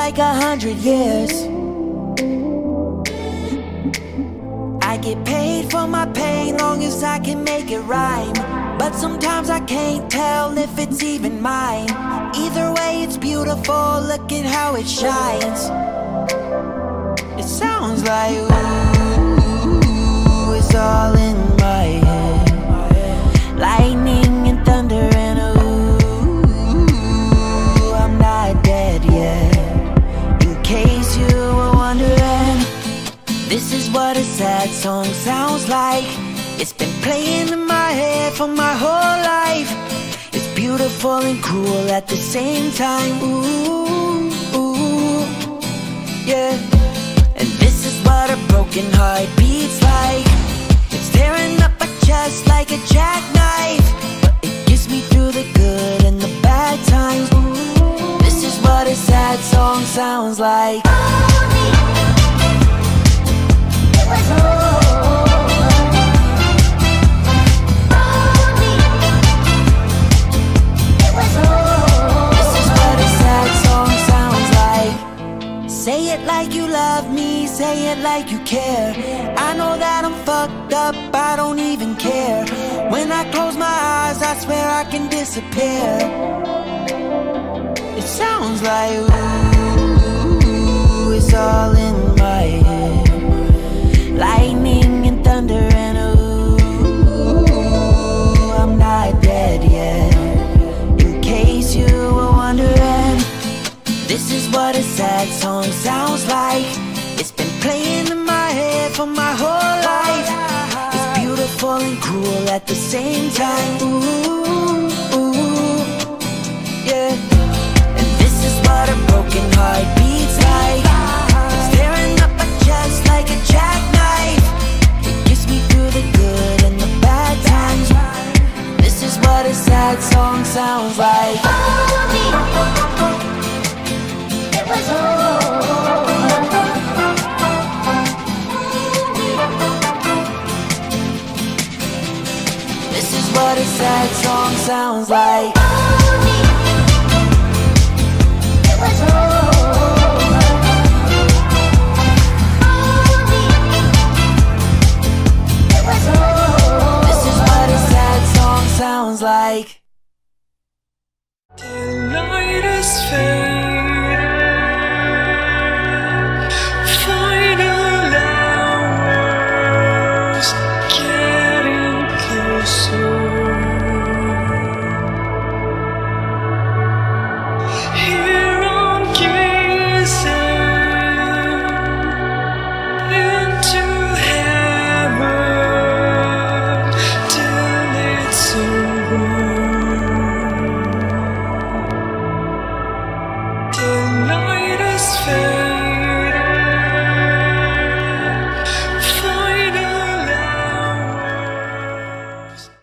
like 100 years. I get paid for my pain, long as I can make it rhyme. But sometimes I can't tell if it's even mine. Either way, it's beautiful, look at how it shines. It sounds like ooh, it's all in my head. Lightning and thunder and ooh, I'm not dead yet. In case you were wondering, this is what a sad song sounds like. It's been playing in my head for my whole life. It's beautiful and cruel at the same time. Ooh, ooh, yeah. And this is what a broken heart beats like. It's tearing up my chest like a jackknife, but it gets me through the good and the bad times. Ooh, this is what a sad song sounds like. It was say it like you love me, say it like you care. I know that I'm fucked up, I don't even care. When I close my eyes, I swear I can disappear. It sounds like ooh, it's all in my head. Lightning and thunder and ooh, I'm not dead yet. In case you were wondering, this is what a sad song sounds like. It's been playing in my head for my whole life. It's beautiful and cruel at the same time. Ooh, ooh, yeah. And this is what a broken heart beats like. It's tearing up my chest like a jackknife. It gets me through the good and the bad times. This is what a sad song sounds like. This is what a sad song sounds like.